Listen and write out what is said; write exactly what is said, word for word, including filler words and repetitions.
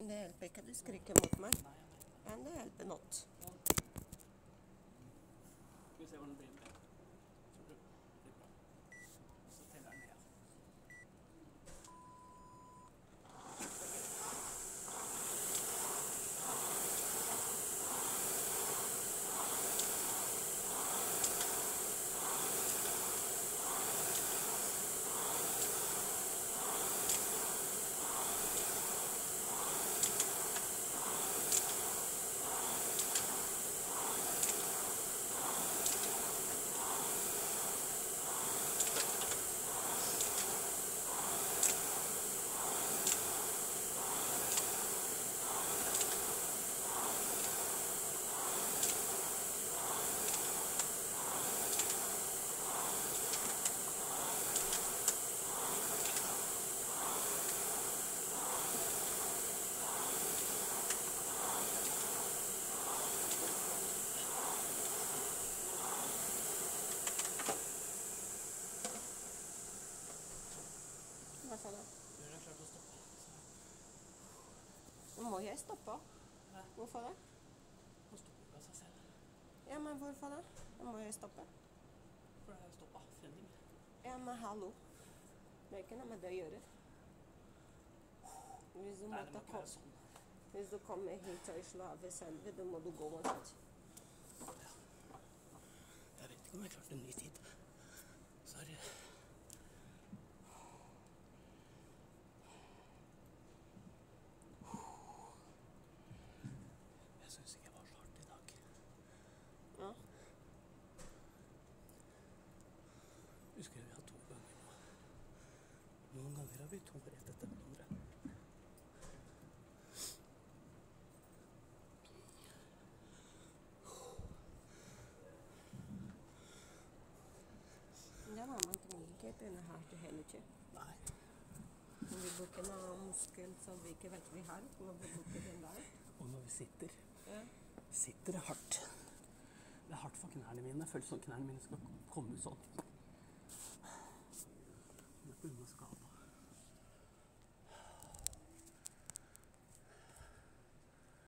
Det hjelper ikke at du skriker mot meg. Ja, det hjelper not. Skal vi se hvordan det blir med det. Tror du det blir bra. Og så teller den ned. Hva sa du? Du er klar til å stoppe. Nå må jeg stoppe. Nei. Hvorfor det? Nå stopper ikke av seg selv. Ja, men hvorfor det? Nå må jeg stoppe. For det er stoppet. Fending. Ja, men hallo. Det er ikke noe med det å gjøre. Hvis du, Nei, det må måtte ikke kom, være sånn. hvis du kommer hit og slaver selv, da må du gå uansett. Jeg vet ikke om jeg klarte en ny tid. Sorry. Jeg synes ikke jeg var så hardt i dag. Ja. Husker jeg vi har to ganger nå. Noen ganger har vi to rett etter hverandre. Ja, men man trenger ikke begynne her til hele tiden. Nei. Når vi bruker noen muskel som vi ikke vet vi har, når vi bruker den der. Og når vi sitter, Ja. sitter det hardt. Det er hardt for knærne mine. Jeg føler sånn knærne mine skal komme sånn.